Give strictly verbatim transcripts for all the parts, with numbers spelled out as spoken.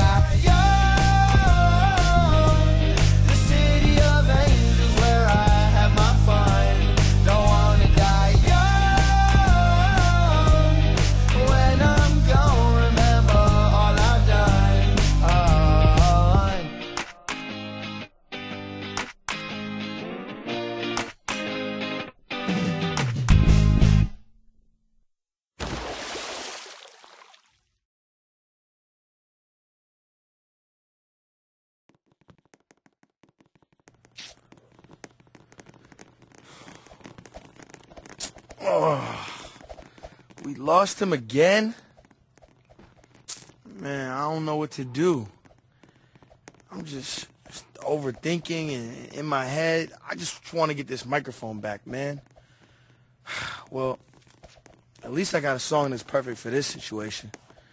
die young. The city of angels where I have my fun. Don't wanna die young. When I'm gone, remember all I've done. Oh. Oh, we lost him again? Man, I don't know what to do. I'm just, just overthinking and in my head. I just want to get this microphone back, man. Well, at least I got a song that's perfect for this situation.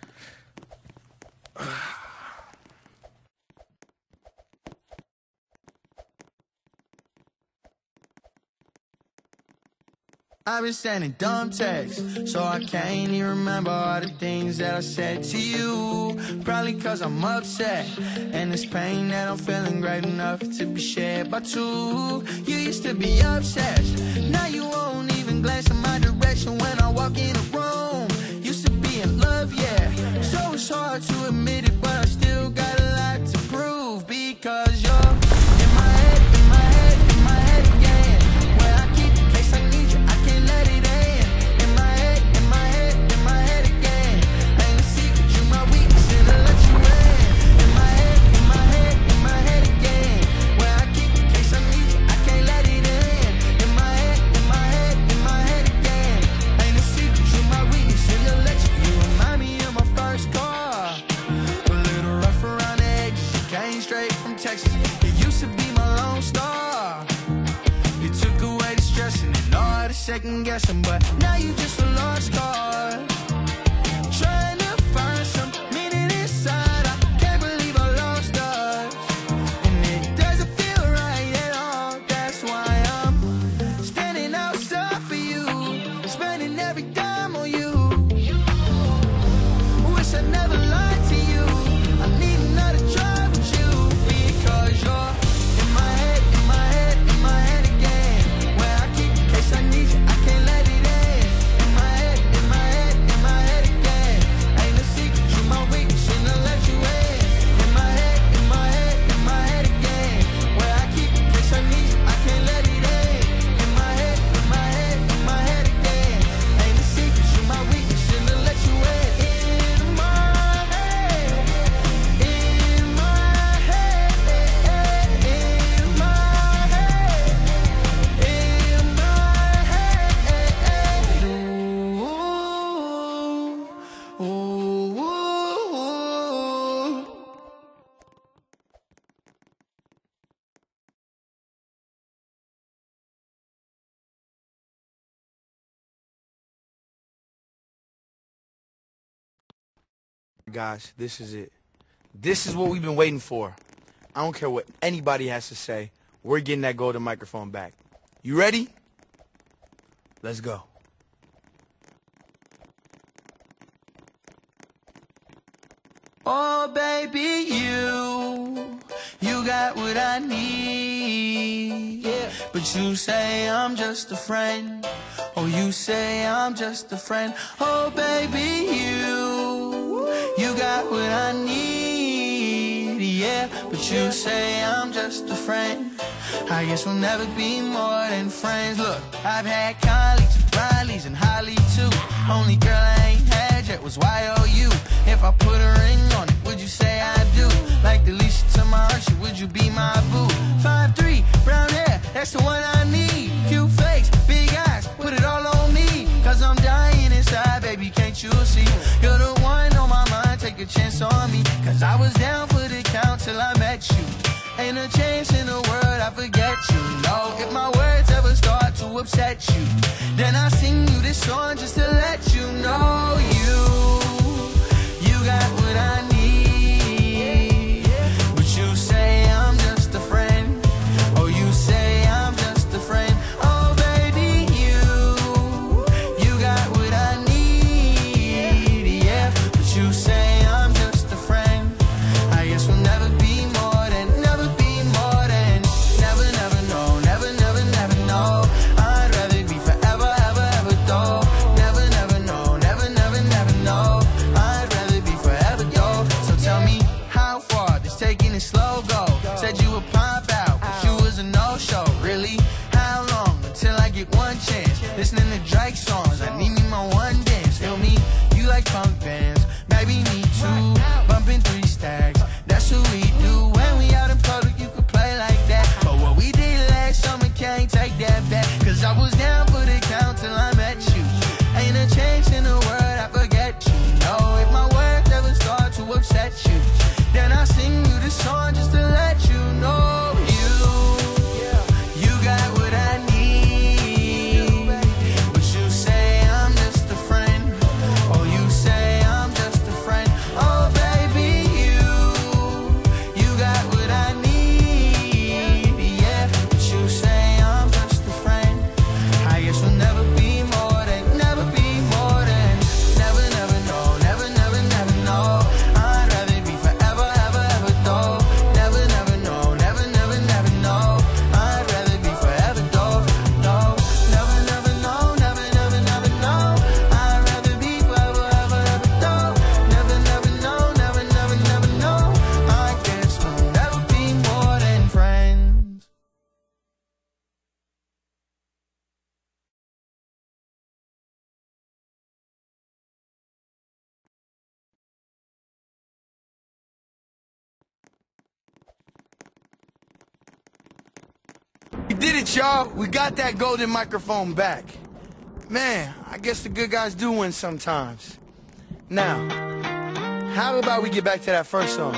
I've been sending dumb texts, so I can't even remember all the things that I said to you. Probably cause I'm upset, and this pain that I'm feeling great enough to be shared by two. You used to be obsessed, now you won't even glance in my direction when I walk in a room. Used to be in love, yeah, so it's hard to admit it, but I still got a lot to prove. Because you're in my head, in my head, in my head again. Where I keep in case I need you, I can't let it in. In my head, in my head, in my head again. Ain't a secret, you my weakness, and I let you in. In my head, in my head, in my head again. Where I keep in case I need you, I can't let it in. In my head, in my head, in my head again. Ain't a secret, you my weakness, and I let you. You remind me of my first car, a little rough around the edges. You came straight from Texas. It used to be my lone star. You took away the stressing and all the second guessing, but now you just a lost cause. Trying to find some meaning inside. I can't believe I lost us, and it doesn't feel right at all. That's why I'm standing outside for you, spending every dime on you. Wish I never lied to you. I need another try with you. Because you're in my head, in my head, in my head again. Where I keep in case I need you, I can't let it in. In my head, in my head, in my head again. Ain't a secret, you my weakness, and I let you in. In my head, in my head, in my head again. Where I keep in case I need you, I can't let it in. In my head, in my head, in my head again. Ain't a secret, you my weakness, and I let you in. In my head, in my head, in my head, in my head. Ooh, ooh, ooh. Guys, this is it. This is what we've been waiting for. I don't care what anybody has to say. We're getting that golden microphone back. You ready? Let's go. Oh, baby, you, you got what I need. Yeah. But you say I'm just a friend. Oh, you say I'm just a friend. Oh, baby, you, you got what I need. Yeah, but you say I'm just a friend. I guess we'll never be more than friends. Look, I've had colleagues, Rileys, and Holly too. Only girl I ain't had yet was Y O U. If I put a ring on it, would you say I do? Like the Lisa to my Archie, would you be my boo? five three, brown hair, that's the one I need. Cute face, big eyes, put it all on me. Cause I'm dying inside, baby, can't you see? You're the one on my mind, take a chance on me. Cause I was down for the count till I met you. Ain't a chance in the world I forget you. No, if my words ever start to upset you, then I sing you this song just to let you know you, you got what I need. But you say I'm just a friend. Oh, you say I'm just a friend. Oh, baby, you, you got what I need. Yeah, but you say I'm just a friend. did it, y'all. We got that golden microphone back. Man, I guess the good guys do win sometimes. Now, how about we get back to that first song?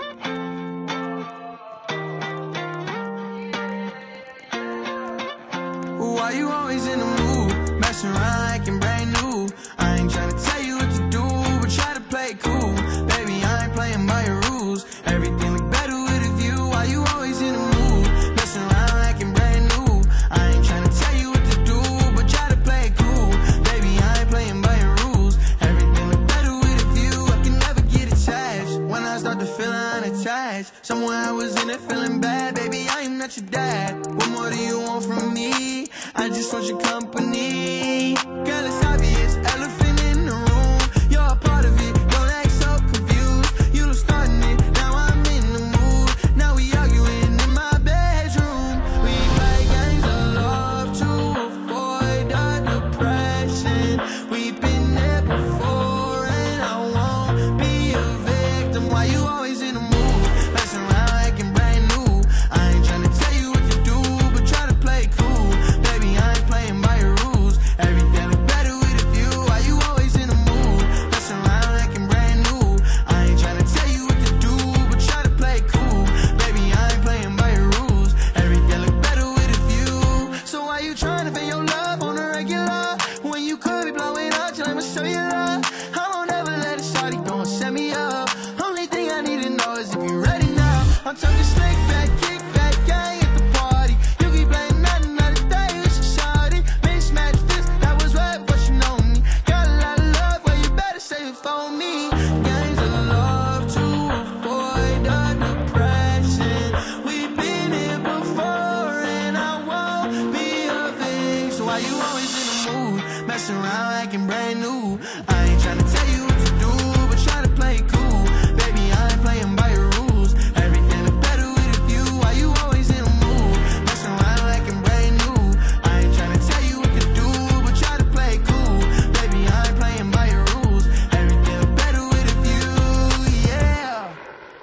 Why you always in the mood? Messing around like you're brand new. I ain't trying to tell you what to do, but try to play it cool. Baby, I ain't playing by your rules. Everything look better with a view. Why you always in the mood? Messing around like you're brand new. I ain't trying to tell you what to do, but try to play it cool. Baby, I ain't playing by your rules. Everything look better with a view. I can never get attached. When I start to feel unattached, somewhere I was in it feeling bad. Baby, I am not your dad. What more do you want from me? I just want your company. Girl, it's obvious, elephant in the room. You're a part of it, don't act so confused. You look starting it, now I'm in the mood. Now we arguing in my bedroom. We play games of love to avoid the depression. We've been there before and I won't be a victim. Why you always in the mood? Messing around like you're brand new. I ain't trying to tell you what to do, but try to play it cool. Baby, I ain't playing by your rules. Everything look better with a view. Why you always in the mood? Messing around like I'm brand new. I ain't trying to tell you what to do, but try to play it cool. Baby, I ain't playing by your rules. Everything look better with a view. So why you trying to pay your love on a regular when you could be blowing up till I'ma show you love? I won't ever let a shawty go and set me up. Only thing I need to know is if you're ready now. I'm talking slick back, kick back, gang at the party. You keep playing nothing another day, it's a shawty. Mismatch this, that was right, but you know me. Got a lot of love, well you better save it for me. Games of love to avoid the depression. We've been here before and I won't be a thing. So why you always in the mood? Messing around like I'm brand new. I ain't trying to tell you what to do, but try to play it cool. Baby, I ain't playing by your rules. Everything look better with a view. Why you always in the mood? Messing around like I'm brand new. I ain't trying to tell you what to do, but try to play it cool. Baby, I ain't playing by your rules. Everything look better with a view, yeah.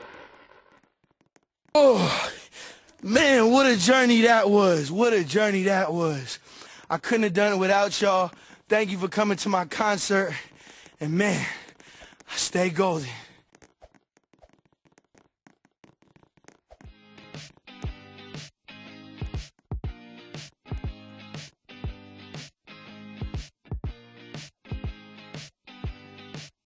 Oh, man, what a journey that was. What a journey that was. I couldn't have done it without y'all. Thank you for coming to my concert. And man, stay golden.